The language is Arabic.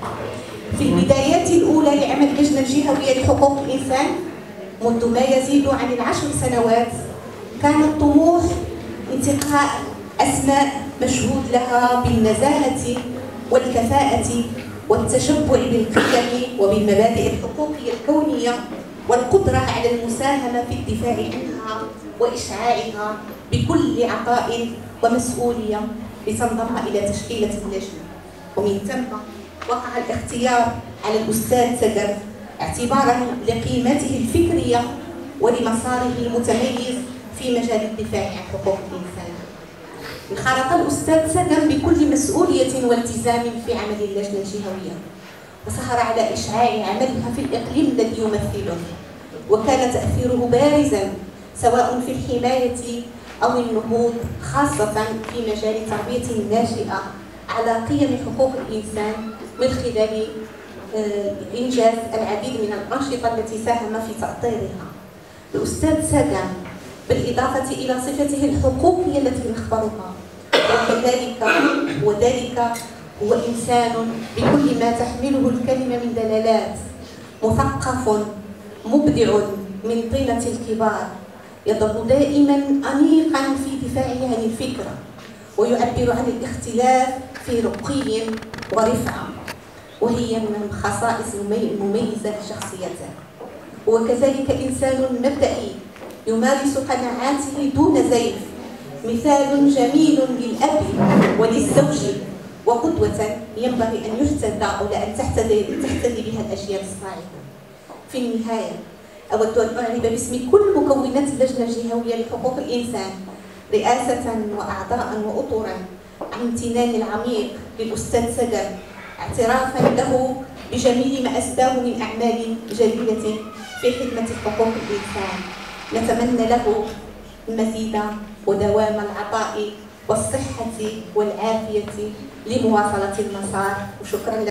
في البدايات الأولى لعمل اللجنة الجهوية لحقوق الإنسان منذ ما يزيد عن 10 سنوات، كان الطموح انتقاء أسماء مشهود لها بالنزاهة والكفاءة والتشبع بالقيم وبالمبادئ الحقوقية الكونية والقدرة على المساهمة في الدفاع عنها وإشعاعها بكل عطاء ومسؤولية لتنضم إلى تشكيلة اللجنة. ومن ثم وقع الاختيار على الأستاذ سقر اعتبارا لقيمته الفكرية ولمساره المتميز في مجال الدفاع عن حقوق الإنسان. انخرط الأستاذ سقر بكل مسؤولية والتزام في عمل اللجنة الجهوية، وسهر على إشعاع عملها في الإقليم الذي يمثله، وكان تأثيره بارزا سواء في الحماية أو النهوض، خاصة في مجال تربية الناشئة على قيم حقوق الإنسان من خلال إنجاز العديد من الأنشطة التي ساهم في تأطيرها. الأستاذ سقر بالإضافة إلى صفته الحقوقية التي نخبرها، وذلك هو إنسان بكل ما تحمله الكلمة من دلالات، مثقف مبدع من طينة الكبار، يظل دائما أنيقا في دفاعه عن الفكرة، ويعبر عن الاختلاف في رقي ورفعة، وهي من الخصائص المميزة لشخصيته. وكذلك إنسان مبدئي يمارس قناعاته دون زيف، مثال جميل للأب وللزوج وقدوة ينبغي أن يحتذى أو أن تحتذي بها الأجيال الصاعدة. في النهاية أود أن أعرب باسم كل مكونات اللجنة الجهوية لحقوق الإنسان رئاسة وأعضاء وأطرا عن امتنان العميق للأستاذ سقر، اعترافا له بجميل ما أسداه من أعمال جليلة في خدمة حقوق الإنسان. نتمنى له المزيد ودوام العطاء والصحة والعافية لمواصلة المسار، وشكرا لكم.